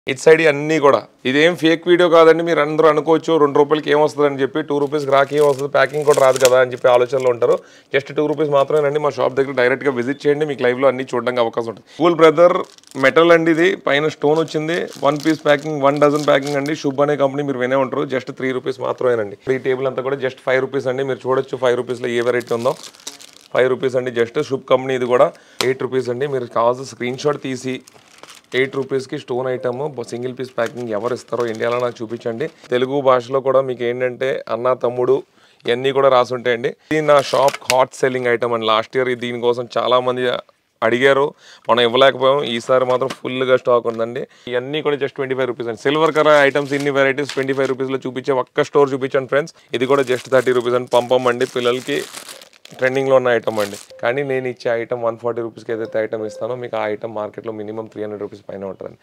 It side అన్నీ కూడా ఇదేం ఫేక్ వీడియో కాదండి. మీరు అందరూ అనుకోవచ్చు 2 రూపాయలకి ఏమొస్తుందని చెప్పి, 2 రూపీస్కి రాకి ఏమొస్తుంది, ప్యాకింగ్ కూడా రాదు కదా అని చెప్పి ఆలోచనలో ఉంటారు. జస్ట్ 2 రూపీస్ మాత్రమేనండి. మా షాప్ దగ్గర డైరెక్ట్గా విజిట్ చేయండి, మీకు లైవ్లో అన్ని చూడడానికి అవకాశం ఉంటుంది. కూల్ బ్రదర్ మెటల్ అండి, ఇది పైన స్టోన్ వచ్చింది. 1 పీస్ ప్యాకింగ్, 1 డజన్ ప్యాకింగ్ అండి. శుభ్ అనే కంపెనీ మీరు వినే ఉంటారు. జస్ట్ 3 రూపీస్ మాత్రమేనండి. ఈ టేబుల్ అంతా కూడా జస్ట్ 5 రూపీస్ అండి. మీరు చూడొచ్చు 5 రూపీస్లో ఏ వెరైటీ ఉందో. 5 రూపీస్ అండి. జస్ట్ శుభ్ కంపెనీ ఇది కూడా 8 రూపీస్ అండి. మీరు కావాల్సిన స్క్రీన్ షాట్ తీసి 8 రూపీస్కి stone item single piece packing ఎవరు ఇస్తారో ఇండియాలో నాకు చూపించండి. తెలుగు భాషలో కూడా మీకు ఏంటంటే అన్న తమ్ముడు ఇవన్నీ కూడా రాసి ఉంటాయండి. ఇది నా షాప్ హాట్ సెల్లింగ్ ఐటమ్ అండి. లాస్ట్ ఇయర్ దీనికోసం చాలామంది అడిగారు, మనం ఇవ్వలేకపోయాం. ఈసారి మాత్రం ఫుల్గా స్టాక్ ఉందండి. ఇవన్నీ కూడా జస్ట్ 25 రూపీస్ అండి. సిల్వర్ కలర్ ఐటమ్స్ ఇన్ని వెరైటీస్ 25 రూపీస్లో చూపించే ఒక్క స్టోర్ చూపించండి ఫ్రెండ్స్. ఇది కూడా జస్ట్ 30 రూపీస్ అండి. పంపం అండి, పిల్లలకి ట్రెండింగ్లో ఉన్న ఐటమ్ అండి. కానీ నేను ఇచ్చే ఐటమ్ 140 రూపీస్కి ఏదైతే ఐటమ్ ఇస్తానో మీకు ఆ ఐటమ్ మార్కెట్లో మినిమం 300 రూపీస్ పైన ఉంటుందండి.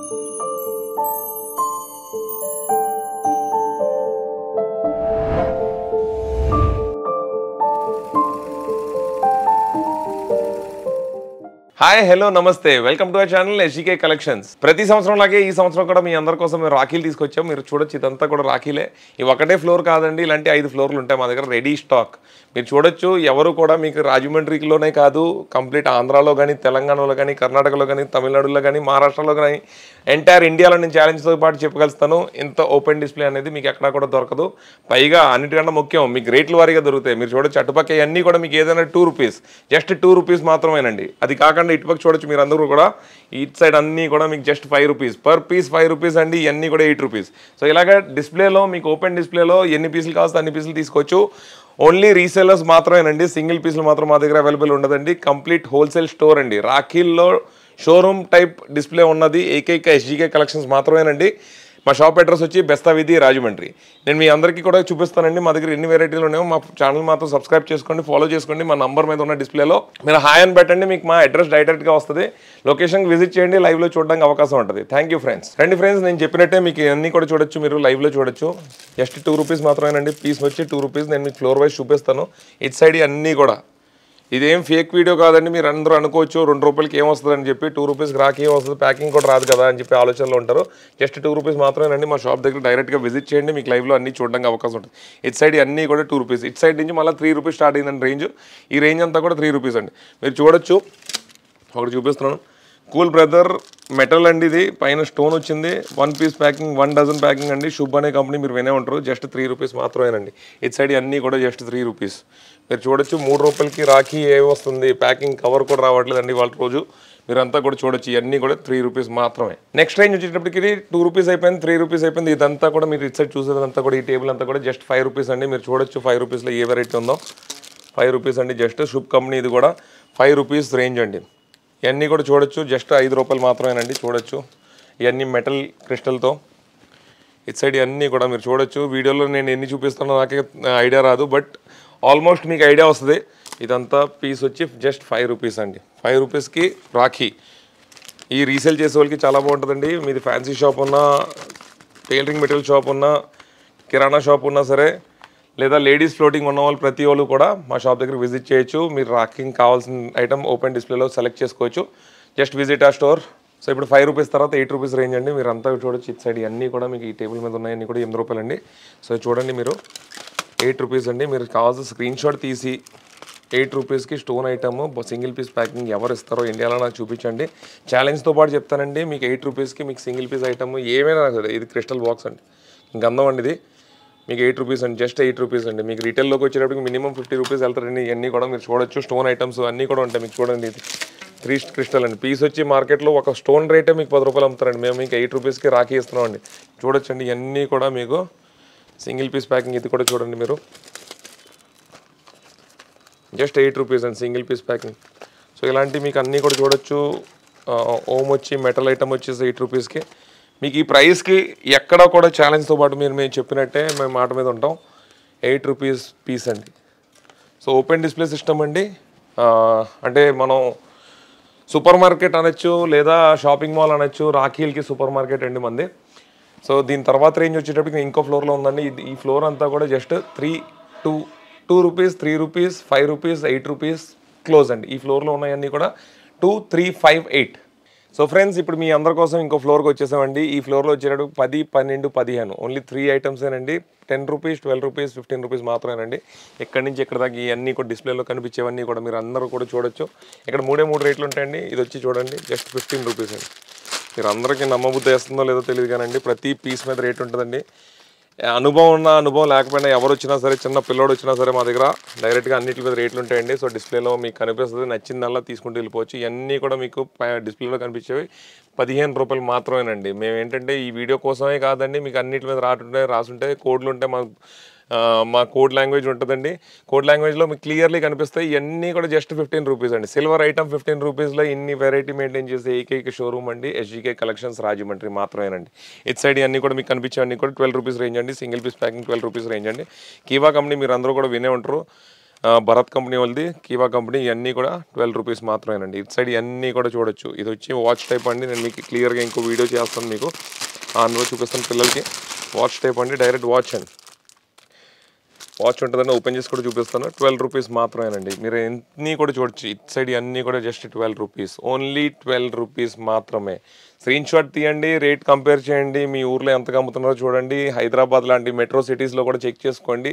హాయ్, హలో, నమస్తే, welcome to our channel SGK collections. ప్రతి సంవత్సరం లాగే ఈ సంవత్సరం కూడా మీ అందరి కోసం మేము రాఖీలు తీసుకొచ్చాం. మీరు చూడొచ్చు, ఇదంతా కూడా రాఖీలే. ఇవి ఒకటే ఫ్లోర్ కాదండి, ఇలాంటి 5 ఫ్లోర్లు ఉంటాయి మా దగ్గర రెడీ స్టాక్. మీరు చూడొచ్చు, ఎవరు కూడా మీకు రాజమండ్రిలోనే కాదు, కంప్లీట్ ఆంధ్రాలో కానీ, తెలంగాణలో కానీ, కర్ణాటకలో కానీ, తమిళనాడులో కానీ, మహారాష్ట్రలో కానీ, ఎంటైర్ ఇండియాలో నేను ఛాలెంజ్తో పాటు చెప్పగలుగుతాను. ఇంత ఓపెన్ డిస్ప్లే అనేది మీకు ఎక్కడా కూడా దొరకదు. పైగా అన్నిటికన్నా ముఖ్యం, మీకు రేట్లు వారీగా దొరుకుతాయి. మీరు చూడొచ్చు, అటుపక్క అన్నీ కూడా మీకు ఏదైనా 2 రూపీస్, జస్ట్ 2 రూపీస్ మాత్రమేనండి. అది కాకుండా ఇటుపక్క చూడొచ్చు మీరు అందరూ కూడా, ఇటు సైడ్ అన్నీ కూడా మీకు just 5 rupees per piece, 5 rupees అండి. ఇవన్నీ కూడా 8 రూపీస్. సో ఇలాగ డిస్ప్లేలో మీకు ఓపెన్ డిస్ప్లేలో ఎన్ని పీసులు కావాల్సి అన్ని పీసులు తీసుకోవచ్చు. ఓన్లీ రీసేలర్స్ మాత్రమేనండి. సింగిల్ పీసులు మాత్రం మా దగ్గర అవైలబుల్ ఉండదండి. కంప్లీట్ హోల్సేల్ స్టోర్ అండి. రాఖీల్లో షోరూమ్ టైప్ డిస్ప్లే ఉన్నది ఏకైక ఎస్జీకే కలెక్షన్స్ మాత్రమేనండి. మా షాప్ అడ్రస్ వచ్చి బెస్తా వీధి, రాజమండ్రి. నేను మీ అందరికీ కూడా చూపిస్తానండి మా దగ్గర ఎన్ని వెరైటీలు ఉన్నాయో. మా ఛానల్ మాత్రం సబ్స్క్రైబ్ చేసుకోండి, ఫాలో చేసుకోండి. మా నంబర్ మీద ఉన్న డిస్ప్లేలో మీరు హాయ్ అని పెట్టండి, మీకు మా అడ్రస్ డైరెక్ట్గా వస్తుంది. లొకేషన్కి విజిట్ చేయండి, లైవ్లో చూడడానికి అవకాశం ఉంటుంది. Thank you friends. రండి ఫ్రెండ్స్, నేను చెప్పినట్టే మీకు అన్నీ కూడా చూడొచ్చు, మీరు లైవ్లో చూడొచ్చు. జస్ట్ 2 రూపీస్ మాత్రమేనండి. పీస్ వచ్చి 2 రూపీస్. నేను మీకు ఫ్లోర్ వైజ్ చూపిస్తాను. ఇటు సైడ్ అన్నీ కూడా ఇదేం ఫేక్ వీడియో కాదండి. మీరు అందరూ అనుకోవచ్చు 2 రూపాయలకి ఏమొస్తుందని చెప్పి, 2 రూపీస్కి రాకి ఏమొస్తుంది, ప్యాకింగ్ కూడా రాదు కదా అని చెప్పి ఆలోచనలో ఉంటారు. జస్ట్ 2 రూపీస్ మాత్రమేనండి. మా షాప్ దగ్గర డైరెక్ట్గా విజిట్ చేయండి, మీకు లైవ్లో అన్ని చూడడానికి అవకాశం ఉంటుంది. ఇటు సైడ్ అన్నీ కూడా 2 రూపీస్. ఇటు సైడ్ నుంచి మళ్ళీ 3 రూపీస్ స్టార్ట్ అయిందండి రేంజ్. ఈ రేంజ్ అంతా కూడా 3 రూపీస్ అండి. మీరు చూడొచ్చు, ఒకటి చూపిస్తున్నాను. కూల్ బ్రదర్ మెటల్ అండి, ఇది పైన స్టోన్ వచ్చింది. 1 పీస్ ప్యాకింగ్, 1 డజన్ ప్యాకింగ్ అండి. శుభ్ అనే కంపెనీ మీరు వినే ఉంటారు. జస్ట్ 3 రూపీస్ మాత్రమేనండి. ఇటు సైడ్ అన్నీ కూడా జస్ట్ 3 రూపీస్. మీరు చూడొచ్చు, 3 రూపాయలకి రాఖీ ఏ వస్తుంది, ప్యాకింగ్ కవర్ కూడా రావట్లేదండి వాళ్ళ రోజు. మీరంతా కూడా చూడొచ్చు, ఇవన్నీ కూడా 3 రూపీస్ మాత్రమే. నెక్స్ట్ రేంజ్ వచ్చేటప్పటికి 2 రూపీస్ అయిపోయింది, 3 రూపీస్ అయిపోయింది. ఇదంతా కూడా మీరు ఇటు సైడ్ చూసేదంతా కూడా, ఈ టేబుల్ అంతా కూడా జస్ట్ 5 రూపీస్ అండి. మీరు చూడొచ్చు 5 రూపీస్లో ఏ వెరైటీ ఉందో. 5 రూపీస్ అండి. జస్ట్ శుభ్ కంపెనీ ఇది కూడా 5 రూపీస్ రేంజ్ అండి. ఇవన్నీ కూడా చూడొచ్చు, జస్ట్ 5 రూపాయలు మాత్రమేనండి. చూడొచ్చు, ఇవన్నీ మెటల్ క్రిస్టల్తో. ఇటు సైడ్ ఇవన్నీ కూడా మీరు చూడొచ్చు. వీడియోలో నేను ఎన్ని చూపిస్తానో నాకే ఐడియా రాదు, బట్ ఆల్మోస్ట్ మీకు ఐడియా వస్తుంది. ఇదంతా పీస్ వచ్చి జస్ట్ 5 రూపీస్ అండి. 5 రూపీస్కి రాఖీ. ఈ రీసేల్ చేసే వాళ్ళకి చాలా బాగుంటుందండి. మీది ఫ్యాన్సీ షాప్ ఉన్నా, టైలరింగ్ మెటీరియల్ షాప్ ఉన్నా, కిరాణా షాప్ ఉన్నా సరే, లేదా లేడీస్ ఫ్లోటింగ్ ఉన్న వాళ్ళు ప్రతి వాళ్ళు కూడా మా షాప్ దగ్గర విజిట్ చేయొచ్చు. మీరు రాఖీకి కావాల్సిన ఐటమ్ ఓపెన్ డిస్ప్లేలో సెలెక్ట్ చేసుకోవచ్చు. జస్ట్ విజిట్ ఆ స్టోర్. సో ఇప్పుడు 5 రూపీస్ తర్వాత 8 రూపీస్ రేంజ్ అండి. మీరు అంతా చూడొచ్చు. ఇటు సైడ్ అన్నీ కూడా మీకు ఈ టేబుల్ మీద ఉన్నాయన్నీ కూడా 8 రూపాయలు అండి. సో చూడండి, మీరు 8 రూపీస్ అండి. మీరు కావాల్సిన స్క్రీన్ షాట్ తీసి 8 రూపీస్కి stone item single piece packing ఎవరు ఇస్తారో ఇండియాలో నాకు చూపించండి. ఛాలెంజ్తో పాటు చెప్తానండి, మీకు 8 రూపీస్కి మీకు సింగిల్ పీస్ ఐటమ్ ఏమైనా సరే, ఇది క్రిస్టల్ బాక్స్ అండి, గంధం అండి. ఇది మీకు 8 రూపీస్ అండి. జస్ట్ 8 రూపీస్ అండి. మీకు రీటైల్లోకి వచ్చేటప్పటికి మినిమం 50 రూపీస్ వెళ్తారండి. ఇవన్నీ కూడా మీరు చూడొచ్చు. స్టోన్ ఐటమ్స్ అన్నీ కూడా ఉంటాయి. మీకు చూడండి, ఇది 3 క్రిస్టల్ అండి. పీస్ వచ్చి మార్కెట్లో ఒక స్టోన్ రేటే మీకు 10 రూపాయలు అమ్ముతారండి. మేము మీకు 8 రూపీస్కి రాఖీ ఇస్తున్నాం అండి. చూడొచ్చండి, ఇవన్నీ కూడా మీకు సింగిల్ పీస్ ప్యాకింగ్. ఇది కూడా చూడండి మీరు, జస్ట్ 8 రూపీస్ అండి సింగిల్ పీస్ ప్యాకింగ్. సో ఇలాంటి మీకు అన్నీ కూడా చూడొచ్చు. ఓమ్ వచ్చి మెటల్ ఐటమ్ వచ్చేసి 8 రూపీస్కి. మీకు ఈ ప్రైస్కి ఎక్కడా కూడా ఛాలెంజ్తో పాటు మేము చెప్పినట్టే మేము మాట మీద ఉంటాం. 8 రూపీస్ పీస్ అండి. సో ఓపెన్ డిస్ప్లే సిస్టమ్ అండి. అంటే మనం సూపర్ మార్కెట్ అనొచ్చు, లేదా షాపింగ్ మాల్ అనొచ్చు. రాఖీలకి సూపర్ మార్కెట్ అండి మంది. సో దీని తర్వాత రేంజ్ వచ్చేటప్పటికి ఇంకో ఫ్లోర్లో ఉందండి. ఈ ఫ్లోర్ అంతా కూడా just 2 rupees, 3 rupees, 5 rupees, 8 rupees close అండి. ఈ ఫ్లోర్లో ఉన్నాయన్నీ కూడా 2, 3, 5, 8. సో ఫ్రెండ్స్ ఇప్పుడు మీ అందరి కోసం ఇంకో ఫ్లోర్కి వచ్చేసామండి. ఈ ఫ్లోర్లో వచ్చేటప్పుడు 10, 12, 15 ఓన్లీ 3 ఐటమ్సేనండి. 10 రూపీస్, 12 రూపీస్, 15 రూపీస్ మాత్రమేనండి. ఇక్కడి నుంచి ఇక్కడ దాకా ఇవన్నీ కూడా డిస్ప్లేలో కనిపించేవన్నీ కూడా మీరు అందరూ కూడా చూడొచ్చు. ఇక్కడ 3 రేట్లు ఉంటాయండి. ఇది వచ్చి చూడండి జస్ట్ 15 రూపీస్ అండి. మీరు అందరికీ నమ్మబుద్ధి వేస్తుందో లేదో తెలియదు కానండి, ప్రతి పీస్ మీద రేట్ ఉంటుందండి. అనుభవం ఉన్న అనుభవం లేకపోయినా ఎవరు వచ్చినా సరే, చిన్న పిల్లోడు వచ్చినా సరే మా దగ్గర డైరెక్ట్గా అన్నింటి మీద రేట్లు ఉంటాయండి. సో డిస్ప్లేలో మీకు కనిపిస్తుంది, నచ్చిందల్లా తీసుకుంటూ వెళ్ళిపోవచ్చు. ఇవన్నీ కూడా మీకు డిస్ప్లేలో కనిపించేవి 15 రూపాయలు మాత్రమేనండి. మేము ఏంటంటే ఈ వీడియో కోసమే కాదండి, మీకు అన్నింటి మీద రాసుంటాయి, కోడ్లు ఉంటాయి, మా కోడ్ లాంగ్వేజ్ ఉంటుందండి. కోడ్ లాంగ్వేజ్లో మీకు క్లియర్లీ కనిపిస్తాయి. ఇవన్నీ కూడా జస్ట్ 15 రూపీస్ అండి. సిల్వర్ ఐటమ్ 15 రూపీస్లో ఇన్ని వెరైటీ మెయింటైన్ చేసే ఏకైక షోరూమ్ అండి ఎస్జీకే కలెక్షన్స్ రాజమండ్రి మాత్రమేనండి. ఇట్ సైడ్ ఇవన్నీ కూడా మీకు కనిపించేవన్నీ కూడా 12 రూపీస్ రేంజ్ అండి. Single piece packing 12 rupees range అండి. కీవా కంపెనీ మీరు అందరూ కూడా వినే ఉంటారు, భరత్ కంపెనీ వాళ్ళది కీవా కంపెనీ. ఇవన్నీ కూడా 12 రూపీస్ మాత్రమేనండి. ఇట్ సైడ్ ఇవన్నీ కూడా చూడొచ్చు. ఇది వచ్చి వాచ్ టైప్ అండి. నేను మీకు క్లియర్గా ఇంకో వీడియో చేస్తాను, మీకు అందులో చూపిస్తాను పిల్లలకి. వాచ్ టైప్ అండి, డైరెక్ట్ వాచ్ అండి. వాచ్ ఉంటుందండి, ఓపెన్ చేసి కూడా చూపిస్తాను. 12 రూపీస్ మాత్రమేనండి. మీరు ఎన్ని కూడా చూడొచ్చు. ఇట్ సైడ్ అన్నీ కూడా జస్ట్ 12 రూపీస్, ఓన్లీ 12 రూపీస్ మాత్రమే. స్క్రీన్ షాట్ తీయండి, రేట్ కంపేర్ చేయండి, మీ ఊర్లో ఎంతగా అమ్ముతున్నారో చూడండి. హైదరాబాద్ లాంటి మెట్రో సిటీస్లో కూడా చెక్ చేసుకోండి,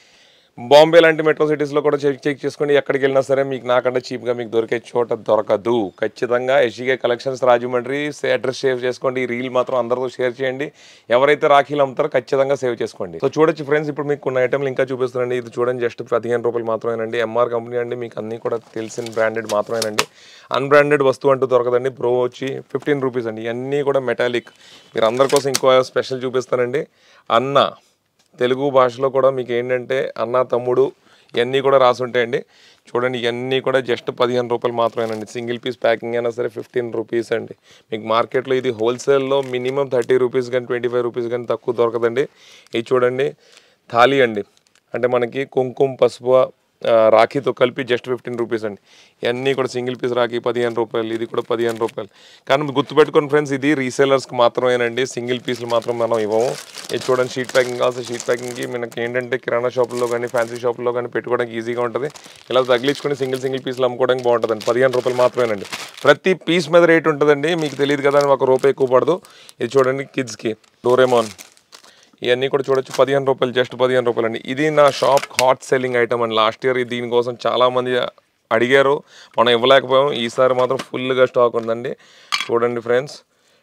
బాంబే లాంటి మెట్రో సిటీస్లో కూడా చెక్ చేసుకోండి. ఎక్కడికి వెళ్ళినా సరే మీకు నాకంటే చీప్గా మీకు దొరికే చోట దొరకదు. ఖచ్చితంగా SGK collections Rajahmundry address save చేసుకోండి. ఈ రీల్ మాత్రం అందరితో షేర్ చేయండి. ఎవరైతే రాఖీలు అమ్ముతారో ఖచ్చితంగా సేవ్ చేసుకోండి. సో చూడొచ్చు ఫ్రెండ్స్, ఇప్పుడు మీకు కొన్ని ఐటమ్లు ఇంకా చూపిస్తానండి. ఇది చూడండి జస్ట్ 15 రూపాయలు మాత్రమేనండి. ఎంఆర్ కంపెనీ అండి, మీకు అన్నీ కూడా తెలిసిన బ్రాండెడ్ మాత్రమేనండి. అన్బ్రాండెడ్ వస్తువు అంటూ దొరకదండి. ప్రో వచ్చి 15 రూపీస్ అండి. ఇవన్నీ కూడా మెటాలిక్. మీరు అందరి కోసం ఇంకో స్పెషల్ చూపిస్తానండి. అన్న తెలుగు భాషలో కూడా మీకు ఏంటంటే అన్న, తమ్ముడు ఇవన్నీ కూడా రాసి ఉంటాయండి. చూడండి ఇవన్నీ కూడా జస్ట్ 15 రూపాయలు మాత్రమేనండి. సింగిల్ పీస్ ప్యాకింగ్ అయినా సరే 15 రూపీస్ అండి. మీకు మార్కెట్లో ఇది హోల్సేల్లో మినిమం 30 రూపీస్ కానీ 25 రూపీస్ కానీ తక్కువ దొరకదండి. ఇది చూడండి థాలీ అండి, అంటే మనకి కుంకుమ పసుపు రాఖీతో కలిపి జస్ట్ 15 రూపీస్ అండి. ఇవన్నీ కూడా సింగిల్ పీస్ రాఖీ 15 రూపాయలు, ఇది కూడా 15 రూపాయలు. కానీ గుర్తుపెట్టుకోండి ఫ్రెండ్స్, ఇది రీసేలర్స్కి మాత్రమేనండి, సింగిల్ పీస్లు మాత్రం మనం ఇవ్వము. ఇది చూడండి షీట్ ప్యాకింగ్ కావాల్సి షీట్ ప్యాకింగ్కి మనకి ఏంటంటే కిరాణా షాపుల్లో కానీ ఫ్యాన్సీ షాపుల్లో కానీ పెట్టుకోవడానికి ఈజీగా ఉంటుంది. ఇలా తగిలించుకొని సింగిల్ పీస్లు అమ్ముకోవడానికి బాగుంటుందండి. 15 రూపాయలు మాత్రమేనండి. ప్రతి పీస్ మీద రేట్ ఉంటుందండి, మీకు తెలియదు కదా అని 1 రూపాయి ఎక్కువ పడదు. ఇది చూడండి కిడ్స్కి డోరేమోన్, ఇవన్నీ కూడా చూడొచ్చు 15 రూపాయలు, జస్ట్ 15 రూపాయలు అండి. ఇది నా షాప్ హాట్ సెల్లింగ్ ఐటమ్ అండి. లాస్ట్ ఇయర్ దీనికోసం చాలామంది అడిగారు, మనం ఇవ్వలేకపోయాం. ఈసారి మాత్రం ఫుల్గా స్టాక్ ఉందండి. చూడండి ఫ్రెండ్స్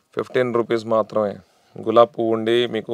15 రూపీస్ మాత్రమే. గులాబ్ పువ్వు ఉండి మీకు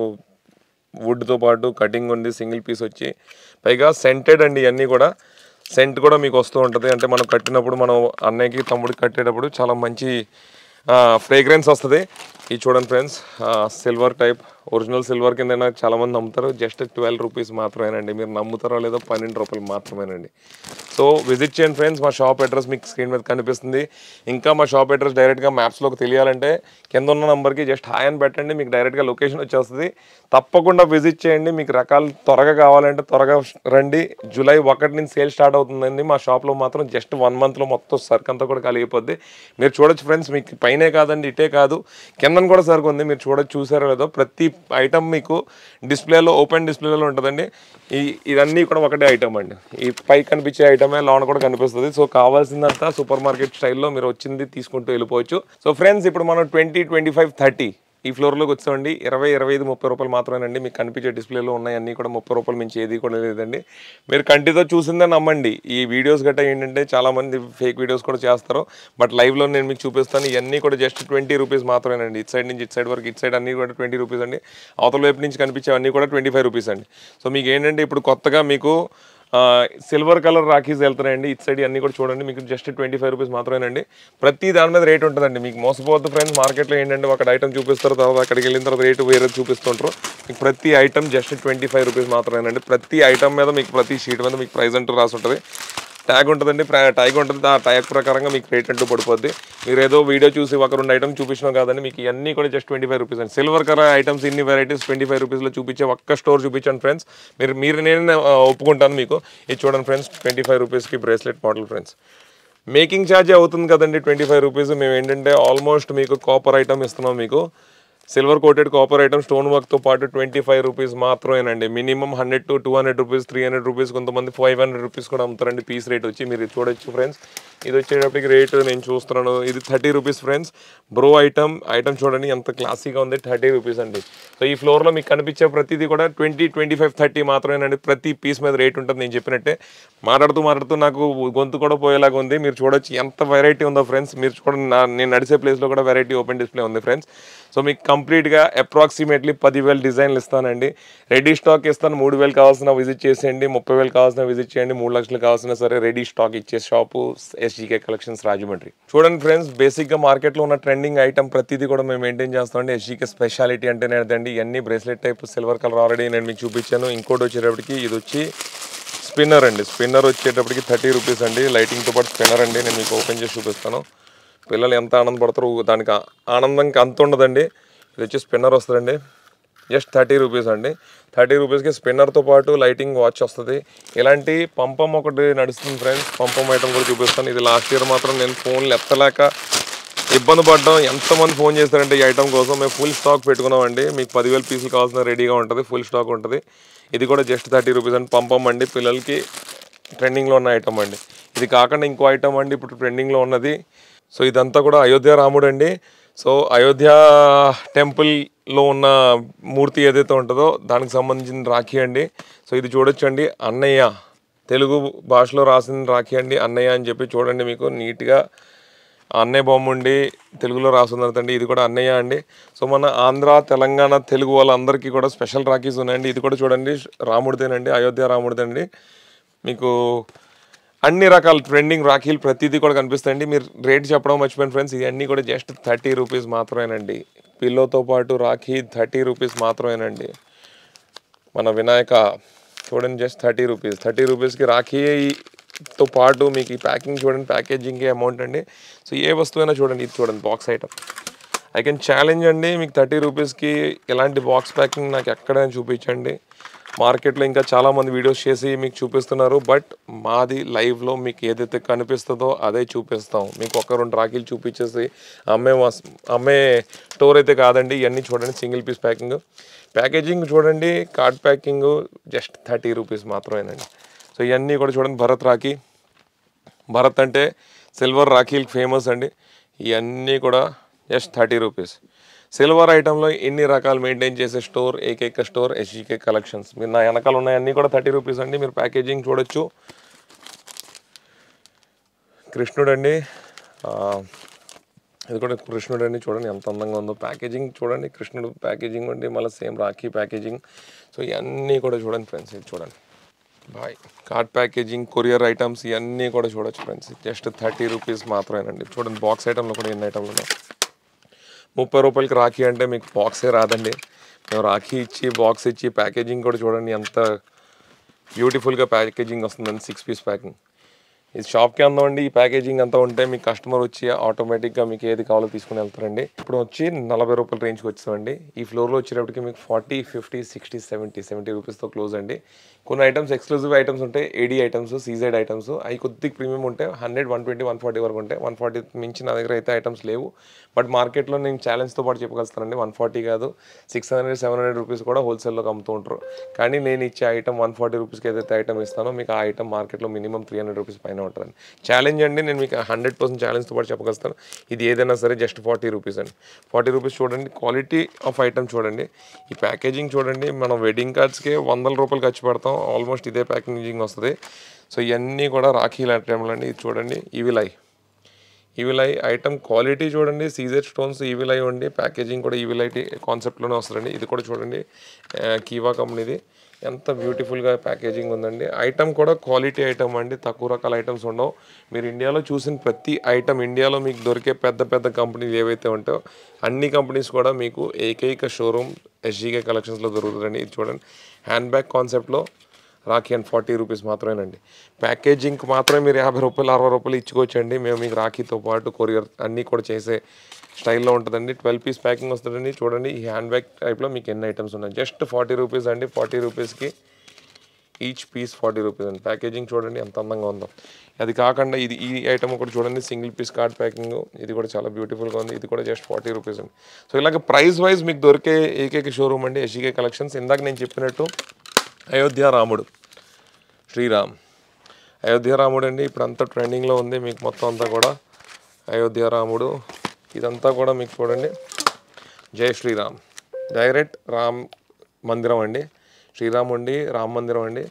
వుడ్తో పాటు కటింగ్ ఉంది, సింగిల్ పీస్ వచ్చి పైగా సెంటెడ్ అండి. ఇవన్నీ కూడా సెంట్ కూడా మీకు వస్తూ ఉంటుంది. అంటే మనం కట్టినప్పుడు, మనం అన్నయ్యకి తమ్ముడికి కట్టేటప్పుడు చాలా మంచి ఫ్రేగ్రెన్స్ వస్తుంది. ఇది చూడండి friends, silver type original silver కింద చాలామంది నమ్ముతారు. జస్ట్ 12 రూపీస్ మాత్రమేనండి. మీరు నమ్ముతారో లేదో 12 రూపాయలు మాత్రమేనండి. సో విజిట్ చేయండి ఫ్రెండ్స్. మా షాప్ అడ్రస్ మీకు స్క్రీన్ మీద కనిపిస్తుంది. ఇంకా మా షాప్ అడ్రస్ డైరెక్ట్గా మ్యాప్స్లోకి తెలియాలంటే కింద ఉన్న నెంబర్కి జస్ట్ హాయ్ అని పెట్టండి, మీకు డైరెక్ట్గా లొకేషన్ వచ్చేస్తుంది. తప్పకుండా విజిట్ చేయండి. మీకు రకాలు త్వరగా కావాలంటే త్వరగా రండి. జూలై 1 నుంచి సేల్ స్టార్ట్ అవుతుందండి. మా షాప్లో మాత్రం జస్ట్ 1 మంత్లో మొత్తం సరుకు అంతా కూడా కలిగిపోద్ది. మీరు చూడొచ్చు ఫ్రెండ్స్, మీకు పైనే కాదండి, ఇటే కాదు కిందన కూడా సరుకు ఉంది. మీరు చూసారో లేదో, ప్రతి ఐటమ్ మీకు డిస్ప్లేలో, ఓపెన్ డిస్ప్లేలో ఉంటుందండి. ఇదన్నీ కూడా ఒకటే ఐటమ్ అండి. ఈ పై కనిపించే ఐటమే లోన కూడా కనిపిస్తుంది. సో కావాల్సిందంతా సూపర్ మార్కెట్ స్టైల్లో మీరు వచ్చింది తీసుకుంటూ వెళ్ళిపోవచ్చు. సో ఫ్రెండ్స్ ఇప్పుడు మనం 20, 25, 30 ఈ ఫ్లోర్లోకి వచ్చామండి. 20, 25, 30 రూపాయలు మాత్రమేనండి. మీకు కనిపించే డిస్ప్లేలో ఉన్నాయి అన్నీ కూడా 30 రూపాయలు మించి ఏది కూడా లేదండి. మీరు కంటితో చూసిందే నమ్మండి. ఈ వీడియోస్ గట్రా ఏంటంటే చాలామంది ఫేక్ వీడియోస్ కూడా చేస్తారు, బట్ లైవ్లో నేను మీకు చూపిస్తాను. ఇవన్నీ కూడా జస్ట్ 20 రూపీస్ మాత్రమేనండి. ఇటు సైడ్ నుంచి ఇటు సైడ్ వరకు, ఇటు సైడ్ అన్నీ కూడా 20 రూపీస్ అండి. అవతల వైపు నుంచి కనిపించే అన్నీ కూడా 25 రూపీస్ అండి. సో మీకు ఏంటంటే ఇప్పుడు కొత్తగా మీకు సిల్వర్ కలర్ రాఖీస్ వెళ్తున్నాయండి. ఇటు సైడ్ అన్నీ కూడా చూడండి, మీకు జస్ట్ 25 రూపీస్ మాత్రమేనండి. ప్రతి దాని మీద రేట్ ఉంటుందండి. మీకు మోసపోవద్దు ఫ్రెండ్స్. మార్కెట్లో ఏంటంటే ఒక ఐటమ్ చూపిస్తారు, తర్వాత అక్కడికి వెళ్ళిన తర్వాత రేటు వేరే చూపిస్తుంటారు. మీకు ప్రతి ఐటమ్ జస్ట్ 25 రూపీస్ మాత్రమేనండి. ప్రతి ఐటమ్ మీద మీకు, ప్రతి షీట్ మీద మీకు ప్రైస్ అంటూ రాసి ఉంటుంది, ట్యాగ్ ఉంటుందండి. ట్యాగ్ ఉంటుంది, ఆ ట్యాగ్ ప్రకారంగా మీకు రేట్ అంటూ పడిపోద్ది. మీరు ఏదో వీడియో చూసి 1-2 ఐటమ్ చూపించడం కాదండి, మీకు ఇవన్నీ కూడా జస్ట్ 25 రూపీస్ అండి. సిల్వర్ కలర్ ఐటమ్స్ ఇన్ని వెరైటీస్ 25 రూపీస్లో చూపించే ఒక్క స్టోర్ చూపించండి ఫ్రెండ్స్. మీరు నేను ఒప్పుకుంటాను మీకు. ఇది చూడండి ఫ్రెండ్స్, 25 రూపీస్కి bracelet model friends. Making charge అవుతుంది కదండి 25 రూపీస్. మేము ఏంటంటే ఆల్మోస్ట్ మీకు కాపర్ ఐటమ్ ఇస్తున్నాం. మీకు silver coated copper item stone వర్క్తో పాటు 25 రూపీస్ మాత్రమేనండి. మినిమం 100 to 200 రూపీస్, 300 రూపీస్, కొంతమంది 500 రూపీస్ కూడా అమ్ముతారండి పీస్ రేట్ వచ్చి. మీరు చూడొచ్చు ఫ్రెండ్స్. ఇది వచ్చేటప్పటికి రేటు నేను చూస్తున్నాను, ఇది 30 రూపీస్ ఫ్రెండ్స్. బ్రో ఐటమ్ చూడండి ఎంత క్లాసీగా ఉంది, 30 రూపీస్ అండి. సో ఈ ఫ్లోర్లో మీకు కనిపించే ప్రతిదీ కూడా 20, 25, 30 మాత్రమేనండి. ప్రతి పీస్ మీద రేట్ ఉంటుంది. నేను చెప్పినట్టే మాట్లాడుతూ నాకు గొంతు కూడా పోయేలాగా ఉంది. మీరు చూడొచ్చు ఎంత వెరైటీ ఉందో ఫ్రెండ్స్. మీరు చూడండి, నేను నడిచే ప్లేస్లో కూడా వెరైటీ ఓపెన్ డిస్ప్లే ఉంది ఫ్రెండ్స్. సో మీకు కంప్లీట్గా అప్రాక్సిమేట్లీ 10,000 డిజైన్లు ఇస్తానండి. రెడీ స్టాక్ ఇస్తాను. 3,000 కావాల్సిన విజిట్ చేసేయండి, 30,000 కావాల్సిన విజిట్ చేయండి, 3 లక్షలు కావాల్సిన సరే రెడీ స్టాక్ ఇచ్చే షాపు ఎస్జీకే కలెక్షన్స్ రాజమండ్రి. చూడండి ఫ్రెండ్స్, బేసిక్గా మార్కెట్లో ఉన్న ట్రెండింగ్ ఐటమ్ ప్రతిదీ కూడా మేము మెయింటైన్ చేస్తామండి. ఎస్జీకే స్పెషాలిటీ అంటేనే అదండి. ఇవన్నీ bracelet type silver colour already నేను మీకు చూపించాను. ఇంకోటి వచ్చేటప్పటికి ఇది వచ్చి స్పిన్నర్ అండి. స్పిన్నర్ వచ్చేటప్పటికి 30 రూపీస్ అండి. లైటింగ్తో పాటు స్పిన్నర్ అండి. నేను మీకు ఓపెన్ చేసి చూపిస్తాను. పిల్లలు ఎంత ఆనందపడతారో దానికి ఆనందంకి అంత ఉండదండి. ఇది వచ్చి స్పిన్నర్ వస్తుందండి, జస్ట్ 30 రూపీస్ అండి. 30 రూపీస్కి స్పిన్నర్తో పాటు లైటింగ్ వాచ్ వస్తుంది. ఇలాంటి పంపం ఒకటి నడుస్తుంది ఫ్రెండ్స్. పంపం ఐటమ్ కూడా చూపిస్తాను. ఇది లాస్ట్ ఇయర్ మాత్రం నేను ఫోన్లు ఎత్తలేక ఇబ్బంది పడ్డాం. ఎంతమంది ఫోన్ చేస్తారంటే ఈ ఐటమ్ కోసం. మేము ఫుల్ స్టాక్ పెట్టుకున్నామండి. మీకు 10,000 పీసులు కావాల్సిన రెడీగా ఉంటుంది, ఫుల్ స్టాక్ ఉంటుంది. ఇది కూడా జస్ట్ 30 రూపీస్ అండి. పంపం అండి, పిల్లలకి ట్రెండింగ్లో ఉన్న ఐటమ్ అండి. ఇది కాకుండా ఇంకో ఐటమ్ అండి ఇప్పుడు ట్రెండింగ్లో ఉన్నది. సో ఇదంతా కూడా అయోధ్య రాముడు అండి. సో అయోధ్య టెంపుల్లో ఉన్న మూర్తి ఏదైతే ఉంటుందో దానికి సంబంధించిన రాఖీ అండి. సో ఇది చూడొచ్చండి, అన్నయ్య తెలుగు భాషలో రాసిన రాఖీ అండి. అన్నయ్య అని చెప్పి చూడండి, మీకు నీట్గా అన్నయ్య బొమ్మ ఉండి తెలుగులో రాసున్నదండి. ఇది కూడా అన్నయ్య అండి. సో మన ఆంధ్ర, తెలంగాణ, తెలుగు వాళ్ళందరికీ కూడా స్పెషల్ రాఖీస్ ఉన్నాయండి. ఇది కూడా చూడండి రాముడిదేనండి, అయోధ్య రాముడిదండి. మీకు అన్ని రకాల ట్రెండింగ్ రాఖీలు ప్రతిదీ కూడా కనిపిస్తాయండి. మీరు రేట్ చెప్పడం మర్చిపోయిన ఫ్రెండ్స్, ఇవన్నీ కూడా జస్ట్ 30 రూపీస్ మాత్రమేనండి. పిల్లోతో పాటు రాఖీ 30 రూపీస్ మాత్రమేనండి. మన వినాయక చూడండి జస్ట్ 30 రూపీస్. 30 రూపీస్కి రాఖీతో పాటు మీకు ఈ ప్యాకింగ్ చూడండి, ప్యాకేజింగ్కి అమౌంట్ అండి. సో ఏ వస్తువైనా చూడండి, ఇది చూడండి box item. I can challenge అండి, మీకు 30 రూపీస్కి ఇలాంటి బాక్స్ ప్యాకింగ్ నాకు ఎక్కడైనా చూపించండి. మార్కెట్లో ఇంకా చాలామంది వీడియోస్ చేసి మీకు చూపిస్తున్నారు, బట్ మాది లైవ్లో మీకు ఏదైతే కనిపిస్తుందో అదే చూపిస్తాం. మీకు 1-2 రాఖీలు చూపించేసి అమ్మే స్టోర్ అయితే కాదండి. ఇవన్నీ చూడండి సింగిల్ పీస్ ప్యాకేజింగ్ చూడండి, కార్డ్ ప్యాకింగ్ జస్ట్ 30 రూపీస్ మాత్రమేనండి. సో ఇవన్నీ కూడా చూడండి భరత్ రాఖీ. భరత్ అంటే సిల్వర్ రాఖీలు ఫేమస్ అండి. ఇవన్నీ కూడా జస్ట్ 30 రూపీస్. సిల్వర్ ఐటెంలో ఎన్ని రకాలు మెయింటైన్ చేసే స్టోర్ ఏకైక స్టోర్ ఎస్జీకే కలెక్షన్స్. మీరు నా వెనకాల ఉన్నాయన్నీ కూడా 30 రూపీస్ అండి. మీరు ప్యాకేజింగ్ చూడొచ్చు. కృష్ణుడు అండి, ఇది కూడా కృష్ణుడు అండి. చూడండి ఎంత అందంగా ఉందో. ప్యాకేజింగ్ చూడండి, కృష్ణుడు ప్యాకేజింగ్ అండి, మళ్ళీ సేమ్ రాఖీ ప్యాకేజింగ్. సో ఇవన్నీ కూడా చూడండి ఫ్రెండ్స్, ఇది చూడండి boy. Card packaging, courier items ఇవన్నీ కూడా చూడొచ్చు ఫ్రెండ్స్. జస్ట్ 30 రూపీస్ మాత్రమేనండి. చూడండి బాక్స్ ఐటెంలో కూడా ఎన్ని ఐటమ్లు ఉన్నాయి. 30 రూపాయలకి రాఖీ అంటే మీకు బాక్సే రాదండి. మేము రాఖీ ఇచ్చి బాక్స్ ఇచ్చి ప్యాకేజింగ్ కూడా చూడండి ఎంత బ్యూటిఫుల్గా ప్యాకేజింగ్ వస్తుందండి. 6 పీస్ ప్యాకింగ్. ఇది షాప్కి అందామండి. ఈ ప్యాకేజింగ్ అంతా ఉంటే మీకు కస్టమర్ వచ్చి ఆటోమేటిక్గా మీకు ఏది కావాలో తీసుకుని వెళ్తారండి. ఇప్పుడు వచ్చి 40 రూపాయల రేంజ్కి వచ్చామండి. ఈ ఫ్లోర్లో వచ్చేటప్పటికి మీకు 40, 50, 60, 70 రూపీస్తో క్లోజ్ అండి. కొన్ని ఐటమ్స్ ఎక్స్క్లూజివ్ ఐటమ్స్ ఉంటాయి, ఏడీ ఐటమ్స్, సీజెడ్ ఐటమ్స్. అవి కొద్దిగా ప్రీమియం ఉంటాయి. 100, 120, 140 వరకు ఉంటాయి. 140 మించి నా దగ్గర అయితే ఐటమ్స్ లేవు. బట్ మార్కెట్లో నేను ఛాలెంజ్తో పాటు చెప్పగలుగుతానండి, 140 కాదు 600, 700 రూపీస్ కూడా హోల్సేల్లోకి అమ్ముతూ ఉంటారు. కానీ నేను ఇచ్చే ఐటమ్ 140 రూపీస్కి ఏదైతే ఐటమ్ ఇస్తానో మీకు ఆ ఐటమ్ మార్కెట్లో మినిమం 300 రూపీస్ పైన ఉంటుందండి. ఛాలెంజ్ అండి, నేను మీకు 100% ఛాలెంజ్తో పాటు చెప్పగలుగుతాను. ఇది ఏదైనా సరే జస్ట్ 40 రూపీస్ అండి. 40 రూపీస్ చూడండి, క్వాలిటీ ఆఫ్ ఐటమ్ చూడండి. ఈ ప్యాకేజింగ్ చూడండి, మనం వెడ్డింగ్ కార్డ్స్కి 100 రూపాయలు ఖర్చు పెడతాం. ఆల్మోస్ట్ ఇదే ప్యాకేజింగ్ వస్తుంది. సో ఇవన్నీ కూడా రాఖీల ఐటమ్లు అండి. ఇది చూడండి ఈవిలై ఐటమ్ క్వాలిటీ చూడండి, సీజెడ్ స్టోన్స్ ఈవిలై ఉండి ప్యాకేజింగ్ కూడా ఈవిలై కాన్సెప్ట్లోనే వస్తుందండి. ఇది కూడా చూడండి కీవా కంపెనీది, ఎంత బ్యూటిఫుల్గా ప్యాకేజింగ్ ఉందండి. ఐటమ్ కూడా క్వాలిటీ ఐటమ్ అండి, తక్కువ రకాల ఐటమ్స్ ఉండవు. మీరు ఇండియాలో చూసిన ప్రతి ఐటమ్, ఇండియాలో మీకు దొరికే పెద్ద పెద్ద కంపెనీలు ఏవైతే ఉంటాయో అన్ని కంపెనీస్ కూడా మీకు ఏకైక షోరూమ్ ఎస్జీకే కలెక్షన్స్లో దొరుకుతుందండి. ఇది చూడండి హ్యాండ్ బ్యాగ్ కాన్సెప్ట్లో రాఖీ అండ్ 40 రూపీస్ మాత్రమేనండి. ప్యాకేజింగ్కి మాత్రమే మీరు 50 రూపాయలు 60 రూపాయలు ఇచ్చుకోవచ్చండి. మేము మీకు రాఖీతో పాటు కొరియర్ అన్నీ కూడా చేసే స్టైల్లో ఉంటుందండి. 12 పీస్ ప్యాకింగ్ వస్తుందండి. చూడండి ఈ హ్యాండ్ బ్యాగ్ టైప్లో మీకు ఎన్ని ఐటమ్స్ ఉన్నాయి. జస్ట్ 40 రూపీస్ అండి. 40 రూపీస్కి ఈచ్ పీస్ 40 రూపీస్ అండి. ప్యాకేజింగ్ చూడండి ఎంత అందంగా ఉందో. అది కాకుండా ఈ ఐటమ్ ఒకటి చూడండి, సింగిల్ పీస్ కార్డ్ ప్యాకింగ్. ఇది కూడా చాలా బ్యూటిఫుల్గా ఉంది. ఇది కూడా జస్ట్ 40 రూపీస్ అండి. సో ఇలాగ ప్రైస్ వైజ్ మీకు దొరికే ఏకైక షోరూమ్ అండి ఎస్జీకే కలెక్షన్స్. ఇందాక నేను చెప్పినట్టు అయోధ్య రాముడు, శ్రీరామ్. అయోధ్య రాముడు అండి, ఇప్పుడు అంతా ట్రెండింగ్లో ఉంది మీకు మొత్తం అంతా కూడా అయోధ్య రాముడు. ఇదంతా కూడా మీకు చూడండి జై శ్రీరామ్, డైరెక్ట్ రామ్ మందిరం అండి, శ్రీరాముండి రామ్ మందిరం అండి,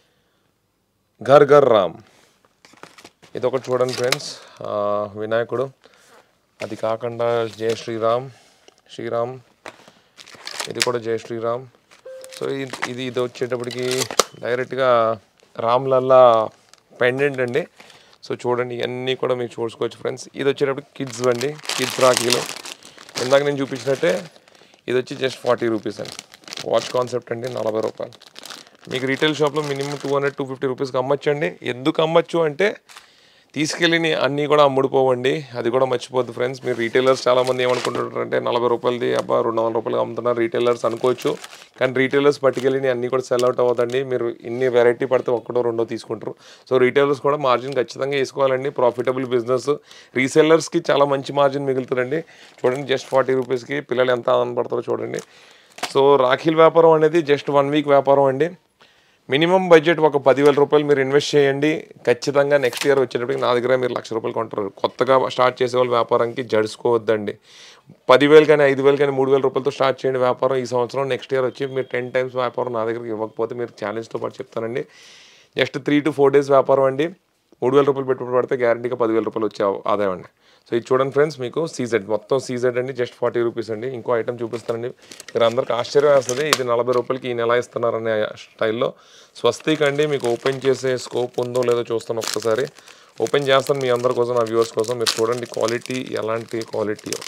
ఘర్ ఘర్ రామ్. ఇదొకటి చూడండి ఫ్రెండ్స్, వినాయకుడు. అది కాకుండా జై శ్రీరామ్, శ్రీరామ్, ఇది కూడా జై శ్రీరామ్. సో ఇది వచ్చేటప్పటికి డైరెక్ట్గా రామ్లల్లా పెండెంట్ అండి. సో చూడండి ఇవన్నీ కూడా మీకు చూసుకోవచ్చు ఫ్రెండ్స్. ఇది వచ్చేటప్పటికి కిడ్స్ అండి, కిడ్స్ రాఖీలు. ఇందాక నేను చూపించినట్టే ఇది వచ్చి జస్ట్ 40 రూపీస్ అండి. వాచ్ కాన్సెప్ట్ అండి, 40 రూపాయలు. మీకు రీటైల్ షాప్లో మినిమం 200-250 రూపీస్కి అమ్మచ్చు అండి. ఎందుకు అమ్మచ్చు అంటే తీసుకెళ్ళి అన్నీ కూడా అమ్ముడుపోవండి, అది కూడా మర్చిపోద్దు ఫ్రెండ్స్. మీరు రీటైలర్స్ చాలామంది ఏమనుకుంటుంటారు అంటే 40 రూపాయలది అబ్బా 200 రూపాయలు అమ్ముతున్నారు రీటైలర్స్ అనుకోవచ్చు. కానీ రీటైలర్స్ పట్టుకెళ్ళి అన్నీ కూడా సెల్ అవుట్ అవ్వదండి. మీరు ఇన్ని వెరైటీ పడితే ఒక్కటో రెండో తీసుకుంటారు. సో రీటైలర్స్ కూడా మార్జిన్ ఖచ్చితంగా వేసుకోవాలండి. Profitable business. రీసెల్లర్స్కి చాలా మంచి మార్జిన్ మిగులుతుందండి. చూడండి జస్ట్ 40 రూపీస్కి పిల్లలు ఎంత ఆనందపడతారో చూడండి. సో రాఖీల వ్యాపారం అనేది జస్ట్ 1 వీక్ వ్యాపారం అండి. మినిమం బడ్జెట్ ఒక 10,000 రూపాయలు మీరు ఇన్వెస్ట్ చేయండి. ఖచ్చితంగా నెక్స్ట్ ఇయర్ వచ్చేటప్పటికి నా దగ్గర మీరు 1,00,000 రూపాయలు కొంటారు. కొత్తగా స్టార్ట్ చేసే వాళ్ళు వ్యాపారానికి జడుచుకోవద్దండి. 10,000 కానీ 5,000 కానీ 3,000 రూపాయలతో స్టార్ట్ చేయండి వ్యాపారం. ఈ సంవత్సరం నెక్స్ట్ ఇయర్ వచ్చి మీరు 10 టైమ్స్ వ్యాపారం నా దగ్గరికి ఇవ్వకపోతే మీరు ఛాలెంజ్తో పాటు చెప్తానండి. జస్ట్ 3 to 4 days వ్యాపారం అండి. 3,000 రూపాయలు పెట్టుబడి పడితే గ్యారంటీగా 10,000 రూపాయలు వచ్చే ఆదాయం అండి. సో ఇది చూడండి ఫ్రెండ్స్, మీకు సీజెడ్ మొత్తం సీజెడ్ అండి, జస్ట్ 40 రూపీస్ అండి. ఇంకో ఐటమ్ చూపిస్తానండి, మీరు అందరికి ఆశ్చర్యం వేస్తుంది. ఇది 40 రూపాయలకి ఈయన ఎలా ఇస్తున్నారనే స్టైల్లో స్వస్తిక్ అండి. మీకు ఓపెన్ చేసే స్కోప్ ఉందో లేదో చూస్తాను, ఒక్కసారి ఓపెన్ చేస్తాను మీ అందరి కోసం, నా వ్యూవర్స్ కోసం. మీరు చూడండి క్వాలిటీ ఎలాంటి క్వాలిటీయో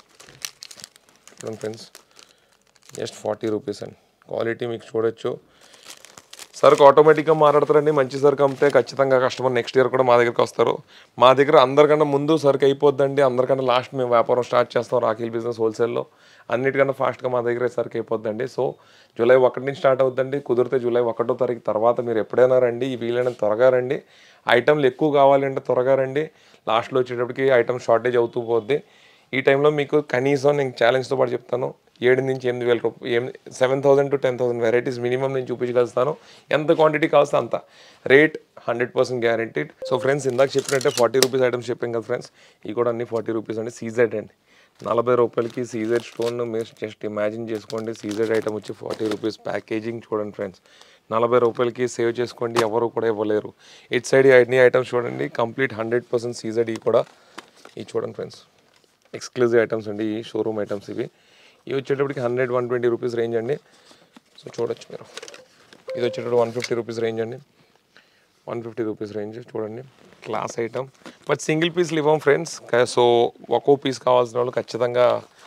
చూడండి ఫ్రెండ్స్. జస్ట్ 40 రూపీస్ అండి. క్వాలిటీ మీకు చూడొచ్చు. సరుకు ఆటోమేటిక్గా మాట్లాడతారండి. మంచి సరుకు అమ్మితే ఖచ్చితంగా కస్టమర్ నెక్స్ట్ ఇయర్ కూడా మా దగ్గరికి వస్తారు. మా దగ్గర అందరికన్నా ముందు సరుకు అయిపోద్దండి, అందరికన్నా లాస్ట్ మేము వ్యాపారం స్టార్ట్ చేస్తాం. రాఖీల్ బిజినెస్ హోల్సేల్లో అన్నిటికన్నా ఫాస్ట్గా మా దగ్గర సరుకు అయిపోద్దండి. సో జూలై 1 నుంచి స్టార్ట్ అవుద్దండి. కుదిరితే జూలై 1వ తారీఖు తర్వాత మీరు ఎప్పుడైనా రండి, వీలైనంత త్వరగా రండి. ఐటమ్లు ఎక్కువ కావాలంటే త్వరగా రండి. లాస్ట్లో వచ్చేటప్పటికి ఐటమ్ షార్టేజ్ అవుతూ పోద్ది. ఈ టైంలో మీకు కనీసం నేను ఛాలెంజ్తో పాటు చెప్తాను, 7,000 నుంచి 8,000 రూపాయలు, 7,000 to 10,000 వెరైటీస్ మినిమం నేను చూపించగలుగుతాను. ఎంత క్వాంటిటీ కావస్తే అంత. Rate 100% guaranteed. సో ఫ్రెండ్స్ ఇందాక చెప్పినట్టే 40 రూపీస్ ఐటమ్స్ చెప్పాం కదా ఫ్రెండ్స్, ఇవి కూడా అన్ని 40 రూపీస్ అండి. సీజెడ్ అండి, 40 రూపాయలకి సీజెడ్ స్టోన్. మీరు జస్ట్ ఇమాజిన్ చేసుకోండి, సీజెడ్ ఐటమ్ వచ్చి 40 రూపీస్. ప్యాకేజింగ్ చూడండి ఫ్రెండ్స్, 40 రూపాయలకి సేవ్ చేసుకోండి, ఎవరు కూడా ఇవ్వలేరు. ఇట్ సైడ్ అన్ని ఐటమ్స్ చూడండి, కంప్లీట్ 100% సీజెడ్. ఇవి కూడా ఇవి చూడండి ఫ్రెండ్స్, ఎక్స్క్లూజివ్ ఐటమ్స్ అండి, ఈ షోరూమ్ ఐటమ్స్ ఇవి. ఇవి వచ్చేటప్పటికి 100-120 రూపీస్ రేంజ్ అండి. సో చూడొచ్చు మీరు. ఇది వచ్చేటప్పుడు 150 రూపీస్ రేంజ్ అండి, 150 రూపీస్ రేంజ్ చూడండి. క్లాస్ ఐటమ్, బట్ సింగిల్ పీస్లు ఇవ్వం ఫ్రెండ్స్. సో ఒక్కో పీస్ కావాల్సిన వాళ్ళు ఖచ్చితంగా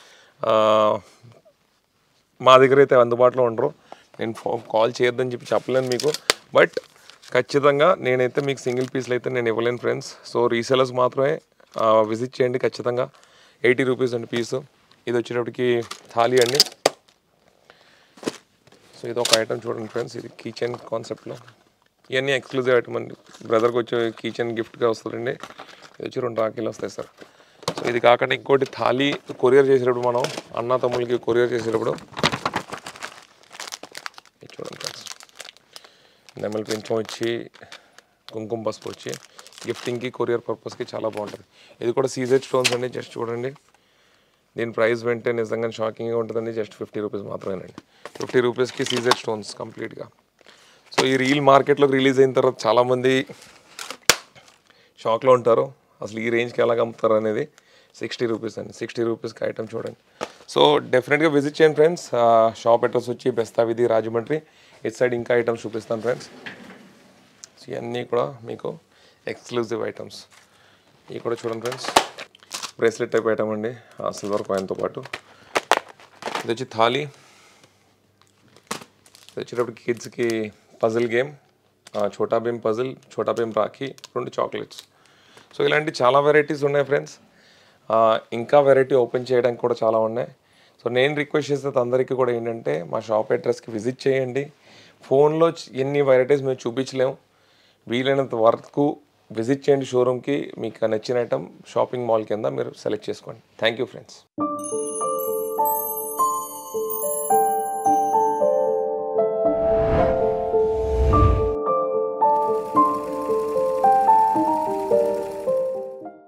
మా దగ్గర అయితే అందుబాటులో ఉండరు. నేను కాల్ చేయొద్దని చెప్పలేను మీకు, బట్ ఖచ్చితంగా నేనైతే మీకు సింగిల్ పీస్లు అయితే నేను ఇవ్వలేను ఫ్రెండ్స్. సో రీసెలర్స్ మాత్రమే విజిట్ చేయండి ఖచ్చితంగా. 80 రూపీస్ అండి పీసు. ఇది వచ్చేటప్పటికి థాలీ అండి. సో ఇది ఒక ఐటమ్ చూడండి ఫ్రెండ్స్, ఇది కిచెన్ కాన్సెప్ట్లో. ఇవన్నీ ఎక్స్క్లూజివ్ ఐటమ్ అండి, బ్రదర్కి వచ్చే కిచెన్ గిఫ్ట్గా వస్తుందండి. ఇది వచ్చి 2 రాఖీలు వస్తాయి సార్. సో ఇది కాకుండా ఇంకోటి థాలీ కొరియర్ చేసేటప్పుడు, మనం అన్న తమ్ముళ్ళకి కొరియర్ చేసేటప్పుడు ఇది చూడండి ఫ్రెండ్స్, నెమలి పెంచం వచ్చి కుంకుమ పసుపు వచ్చి గిఫ్టింగ్కి కొరియర్ పర్పస్కి చాలా బాగుంటుంది. ఇది కూడా సీజెడ్ స్టోన్స్ అండి. జస్ట్ చూడండి, దీని ప్రైస్ వెంటే నిజంగా షాకింగ్గా ఉంటుందండి. జస్ట్ 50 రూపీస్ మాత్రమేనండి. 50 రూపీస్కి సీజెడ్ స్టోన్స్ కంప్లీట్గా. సో ఈ రీల్ మార్కెట్లోకి రిలీజ్ అయిన తర్వాత చాలామంది షాక్లో ఉంటారు, అసలు ఈ రేంజ్కి ఎలాగ అమ్ముతారు అనేది. 60 రూపీస్ అండి, 60 రూపీస్కి ఐటమ్ చూడండి. సో డెఫినెట్గా విజిట్ చేయండి ఫ్రెండ్స్. షాప్ అడ్రస్ వచ్చి బెస్తా వీధి, రాజమండ్రి. ఇట్ సైడ్ ఇంకా ఐటమ్స్ చూపిస్తాను ఫ్రెండ్స్. సో ఇవన్నీ కూడా మీకు ఎక్స్క్లూజివ్ ఐటమ్స్. ఇవి కూడా చూడండి ఫ్రెండ్స్, బ్రేస్లెట్ టైప్ ఐటమ్ అండి, సిల్వర్ కాయిన్తో పాటు. ఇది వచ్చి థాలీ. ఇది వచ్చేటప్పుడు కిడ్స్కి puzzle game, Chhota Bheem puzzle, Chhota Bheem rakhi, 2 chocolates. So ఇలాంటి చాలా వెరైటీస్ ఉన్నాయి ఫ్రెండ్స్. ఇంకా వెరైటీ ఓపెన్ చేయడానికి కూడా చాలా ఉన్నాయి. సో నేను రిక్వెస్ట్ చేసేది అందరికీ కూడా ఏంటంటే, మా షాప్ అడ్రస్కి విజిట్ చేయండి. ఫోన్లో ఎన్ని వెరైటీస్ మేము చూపించలేము, వీలైనంత వరకు విజిట్ చేయండి షోరూమ్కి. మీకు నచ్చిన ఐటమ్ షాపింగ్ మాల్ కింద మీరు సెలెక్ట్ చేసుకోండి. Thank you friends.